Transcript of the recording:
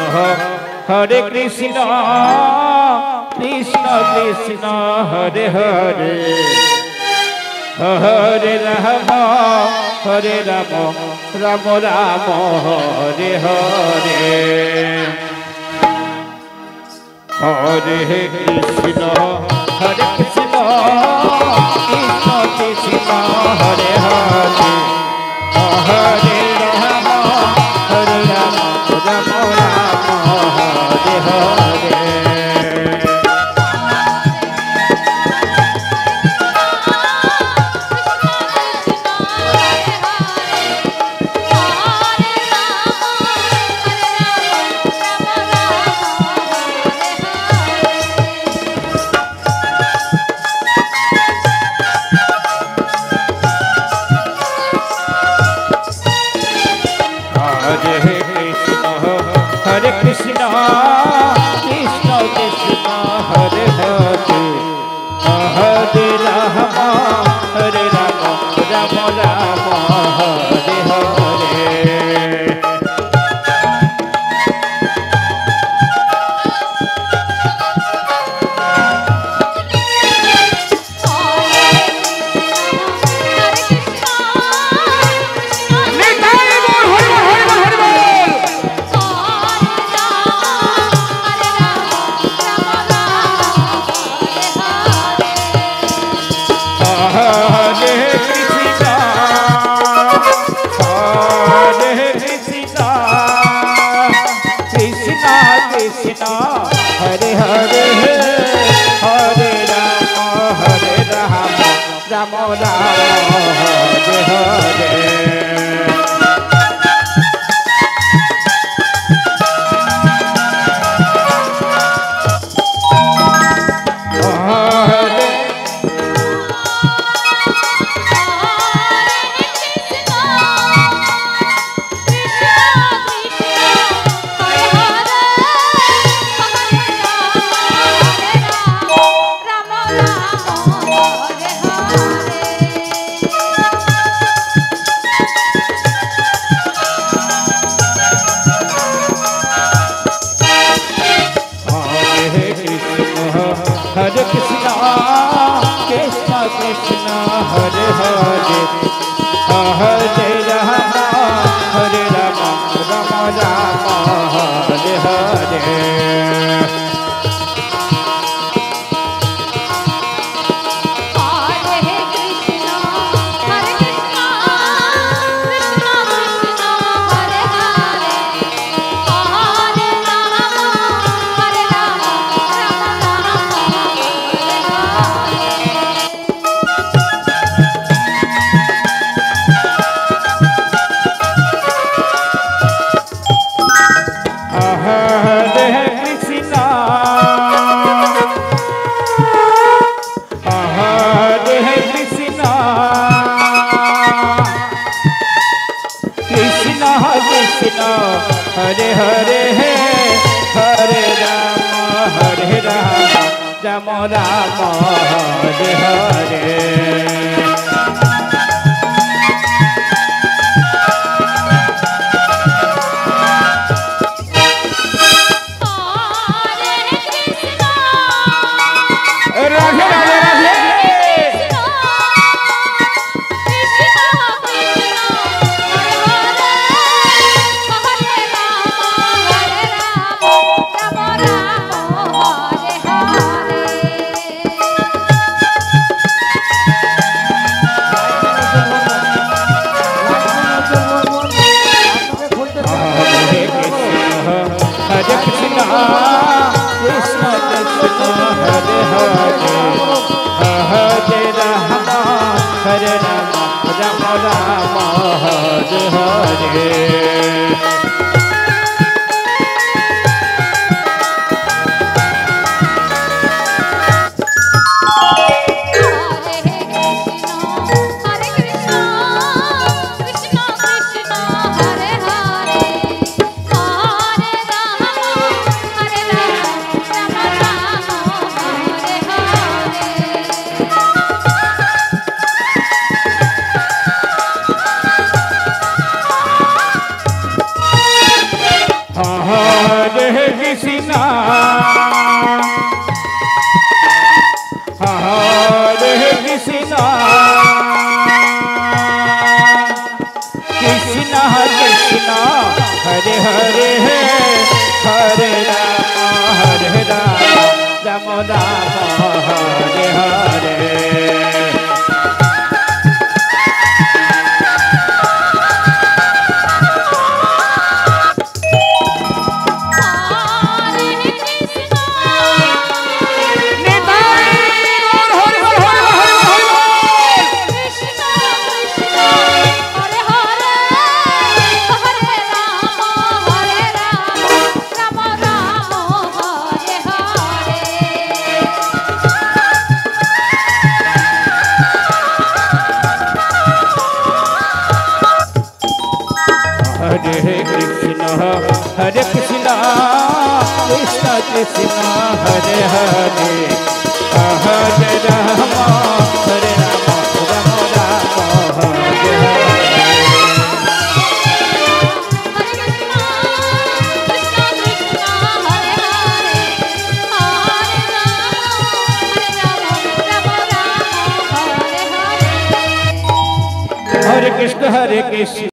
Hare Krishna Krishna Krishna Hare Hare Hare Ram Ram Ram Hare Hare Hare Krishna Krishna Krishna Hare Hare Hare Ram Ram Ram Hare Hare Krishna Krishna Krishna Hare Hare Hare Ram Ram Ram Hare Hare Hare Hare Hare Ram Ram Ram Hare Hare Hare Krishna Krishna Krishna Hare Hare Hare Ram Ram Ram Hare Hare Hare Hare Hare Ram Ram Hare Hare Krishna Hare Krishna Krishna Krishna Hare Hare Hare Ram Ram Ram Hare Hare Hare Krishna Krishna Krishna Hare Hare Hare Ram Hare Ram Ram Ram Hare Hare Hare Krishna Hare Krishna